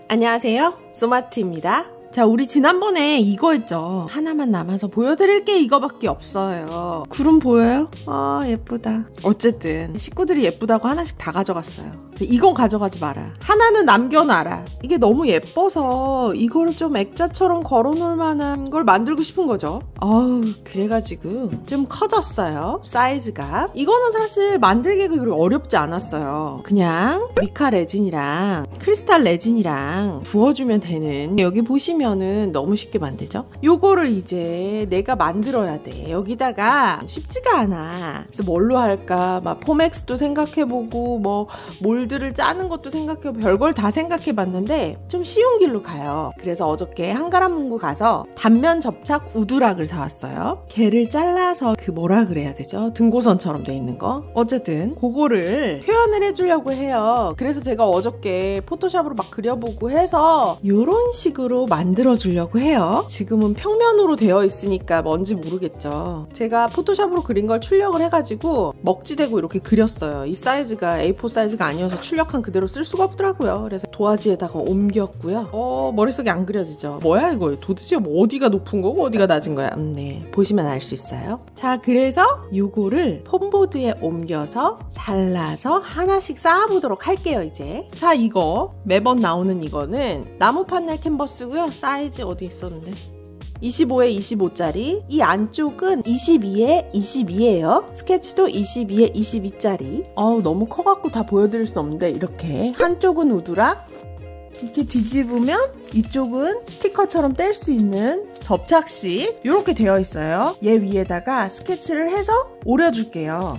안녕하세요, 소마트입니다. 자, 우리 지난번에 이거 했죠. 하나만 남아서 보여드릴 게 이거밖에 없어요. 구름 보여요? 아, 예쁘다. 어쨌든 식구들이 예쁘다고 하나씩 다 가져갔어요. 이건 가져가지 마라. 하나는 남겨놔라. 이게 너무 예뻐서 이거를 좀 액자처럼 걸어놓을 만한 걸 만들고 싶은 거죠. 그래가지고 좀 커졌어요, 사이즈가. 이거는 사실 만들기가 그렇게 어렵지 않았어요. 그냥 미카 레진이랑 크리스탈 레진이랑 부어주면 되는, 여기 보시면 는 너무 쉽게 만들죠. 요거를 이제 내가 만들어야 돼. 여기다가 쉽지가 않아. 그래서 뭘로 할까, 막 포맥스도 생각해보고 뭐 몰드를 짜는 것도 생각해보고 별걸 다 생각해봤는데 좀 쉬운 길로 가요. 그래서 어저께 한가람문구 가서 단면 접착 우드락을 사왔어요. 걔를 잘라서 그 뭐라 그래야 되죠? 등고선처럼 돼 있는 거. 어쨌든 그거를 표현을 해주려고 해요. 그래서 제가 어저께 포토샵으로 막 그려보고 해서 요런 식으로 만들어주려고 해요. 지금은 평면으로 되어 있으니까 뭔지 모르겠죠. 제가 포토샵으로 그린 걸 출력을 해가지고 먹지대고 이렇게 그렸어요. 이 사이즈가 A4 사이즈가 아니어서 출력한 그대로 쓸 수가 없더라고요. 그래서 도화지에다가 옮겼고요. 머릿속에 안 그려지죠. 뭐야 이거, 도대체 어디가 높은 거고 어디가 낮은 거야. 네, 보시면 알 수 있어요. 자, 그래서 요거를 폼보드에 옮겨서 잘라서 하나씩 쌓아보도록 할게요. 이제 자, 이거 매번 나오는 이거는 나무 판넬 캔버스고요. 사이즈 어디 있었는데, 25에 25짜리. 이 안쪽은 22에 22예요. 스케치도 22에 22짜리. 너무 커갖고 다 보여드릴 순 없는데, 이렇게 한쪽은 우드락, 이렇게 뒤집으면 이쪽은 스티커처럼 뗄 수 있는 접착식 이렇게 되어 있어요. 얘 위에다가 스케치를 해서 오려줄게요.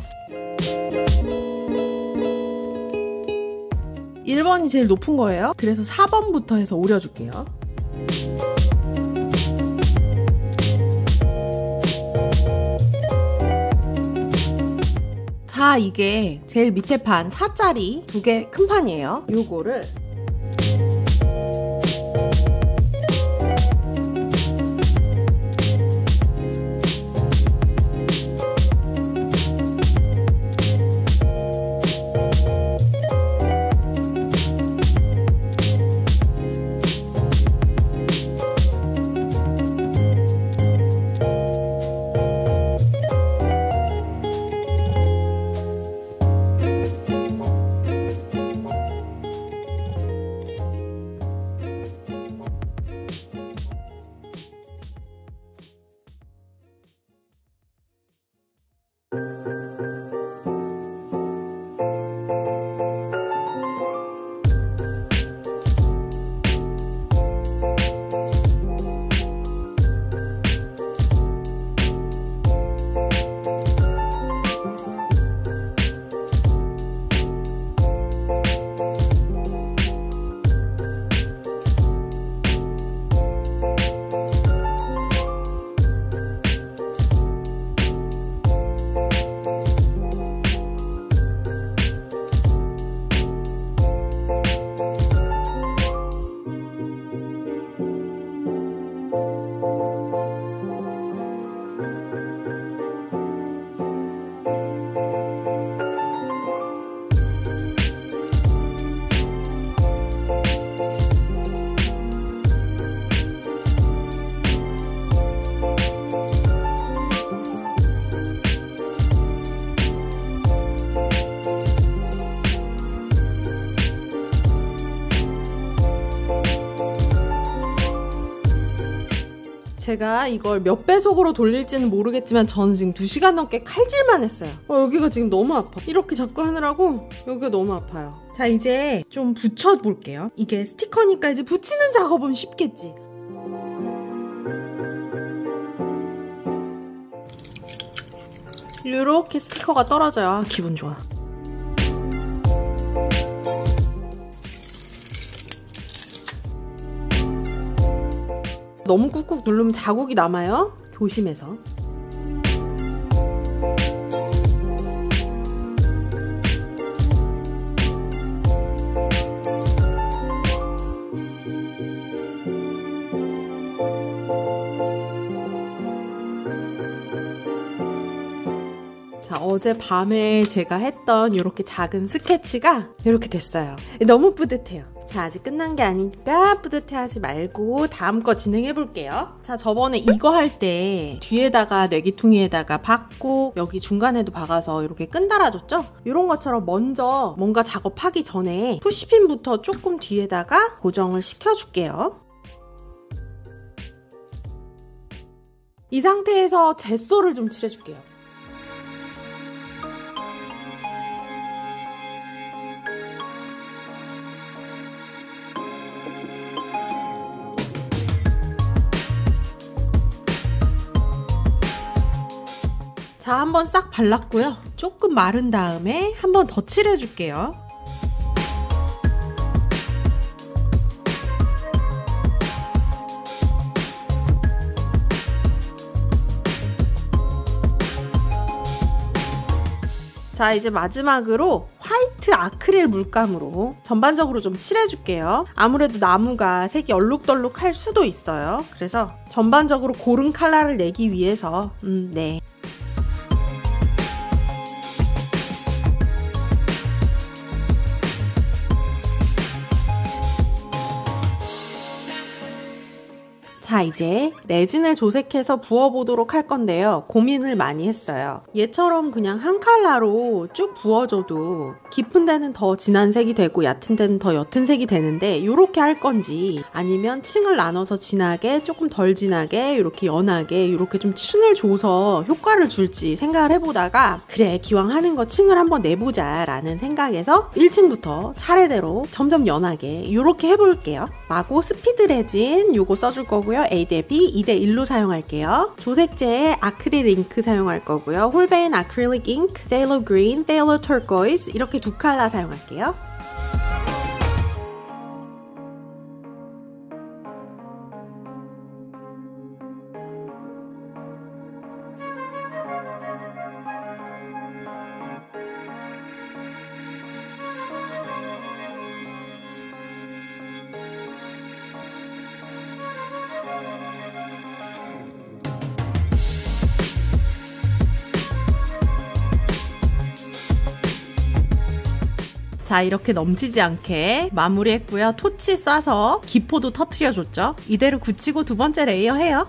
1번이 제일 높은 거예요. 그래서 4번부터 해서 오려줄게요. 자, 이게 제일 밑에 판 4짜리 2개 큰 판이에요. 요거를 제가 이걸 몇 배속으로 돌릴지는 모르겠지만 저는 지금 2시간 넘게 칼질만 했어요. 여기가 지금 너무 아파. 이렇게 자꾸 하느라고 여기가 너무 아파요. 자, 이제 좀 붙여볼게요. 이게 스티커니까 이제 붙이는 작업은 쉽겠지. 이렇게 스티커가 떨어져요. 기분 좋아. 너무 꾹꾹 누르면 자국이 남아요. 조심해서. 자, 어젯밤에 제가 했던 이렇게 작은 스케치가 이렇게 됐어요. 너무 뿌듯해요. 자, 아직 끝난 게 아니니까 뿌듯해하지 말고 다음 거 진행해 볼게요. 자, 저번에 이거 할 때 뒤에다가 뇌기퉁이에다가 박고 여기 중간에도 박아서 이렇게 끈 달아줬죠? 이런 것처럼 먼저 뭔가 작업하기 전에 푸시핀부터 조금 뒤에다가 고정을 시켜줄게요. 이 상태에서 젯소를 좀 칠해줄게요. 자, 한번 싹 발랐고요. 조금 마른 다음에 한 번 더 칠해줄게요. 자, 이제 마지막으로 화이트 아크릴 물감으로 전반적으로 좀 칠해줄게요. 아무래도 나무가 색이 얼룩덜룩할 수도 있어요. 그래서 전반적으로 고른 컬러를 내기 위해서 네. 자, 이제 레진을 조색해서 부어보도록 할 건데요. 고민을 많이 했어요. 얘처럼 그냥 한 컬러로 쭉 부어줘도 깊은 데는 더 진한 색이 되고 얕은 데는 더 옅은 색이 되는데 이렇게 할 건지 아니면 층을 나눠서 진하게 조금 덜 진하게 이렇게 연하게 이렇게 좀 층을 줘서 효과를 줄지 생각을 해보다가 그래, 기왕 하는 거 층을 한번 내보자 라는 생각에서 1층부터 차례대로 점점 연하게 이렇게 해볼게요. 마고 스피드 레진 요거 써줄 거고요. A 대 B 2대 1로 사용할게요. 조색제에 아크릴 잉크 사용할 거고요. 홀베인 아크릴릭 잉크, 페일로 그린, 페일로 터코이즈 이렇게 두 컬러 사용할게요. 자, 이렇게 넘치지 않게 마무리했고요. 토치 쏴서 기포도 터트려줬죠. 이대로 굳히고 두 번째 레이어 해요.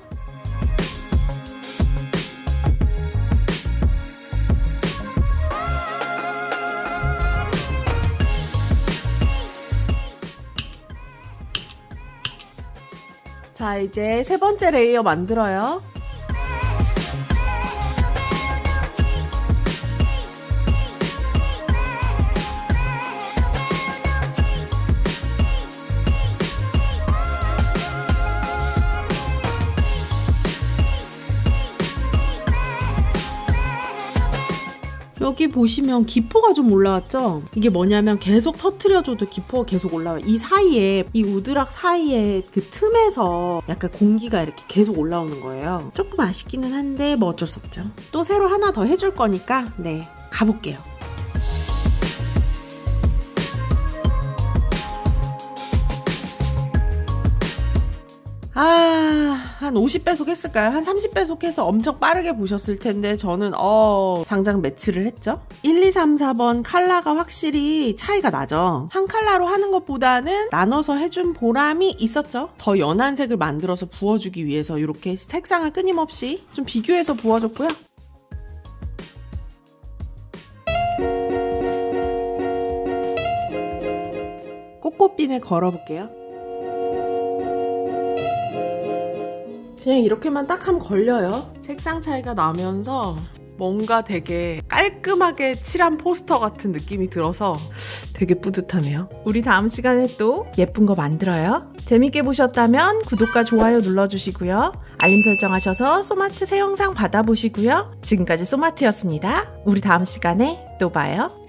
자, 이제 세 번째 레이어 만들어요. 여기 보시면 기포가 좀 올라왔죠? 이게 뭐냐면 계속 터트려줘도 기포가 계속 올라와요. 이 사이에, 이 우드락 사이에 그 틈에서 약간 공기가 이렇게 계속 올라오는 거예요. 조금 아쉽기는 한데 뭐 어쩔 수 없죠. 또 새로 하나 더 해줄 거니까 네, 가볼게요. 한 50배속 했을까요? 한 30배속 해서 엄청 빠르게 보셨을 텐데 저는 장장 매치를 했죠? 1, 2, 3, 4번 컬러가 확실히 차이가 나죠? 한 컬러로 하는 것보다는 나눠서 해준 보람이 있었죠? 더 연한 색을 만들어서 부어주기 위해서 이렇게 색상을 끊임없이 좀 비교해서 부어줬고요. 꽃꽃핀에 걸어볼게요. 그냥 이렇게만 딱 하면 걸려요. 색상 차이가 나면서 뭔가 되게 깔끔하게 칠한 포스터 같은 느낌이 들어서 되게 뿌듯하네요. 우리 다음 시간에 또 예쁜 거 만들어요. 재밌게 보셨다면 구독과 좋아요 눌러주시고요. 알림 설정하셔서 소마트 새 영상 받아보시고요. 지금까지 소마트였습니다. 우리 다음 시간에 또 봐요.